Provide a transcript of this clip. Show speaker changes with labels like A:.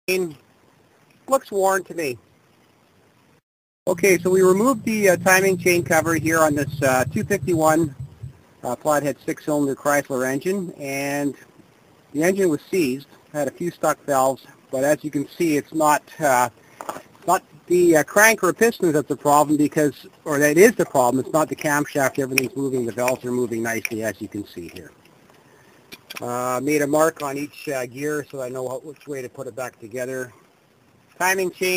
A: looks worn to me. Okay, so we removed the timing chain cover here on this 251 Flathead 6-cylinder Chrysler engine, and the engine was seized. Had a few stuck valves, but as you can see, it's not the crank or pistons that's the problem, because, or that is the problem. It's not the camshaft. Everything's moving. The valves are moving nicely, as you can see here. Made a mark on each gear so I know which way to put it back together. Timing chain.